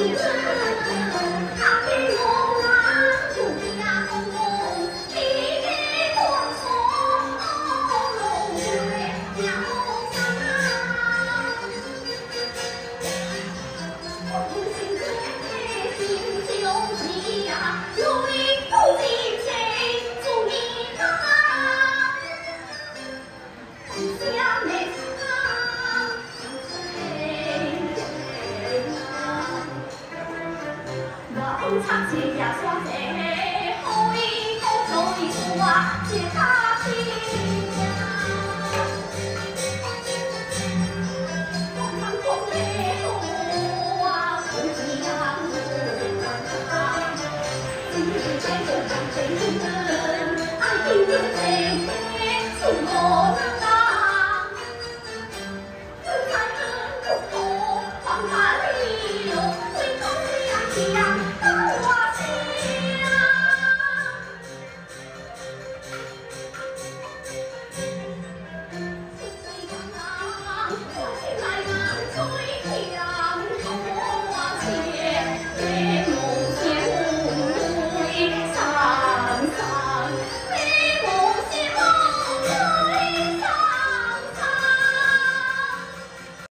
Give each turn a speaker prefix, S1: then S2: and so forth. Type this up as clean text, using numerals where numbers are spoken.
S1: 唱起呀双节，好一好做一出啊，皆他听呀。我唱空的好啊，不一样我管他，今日在这场争论，爱情。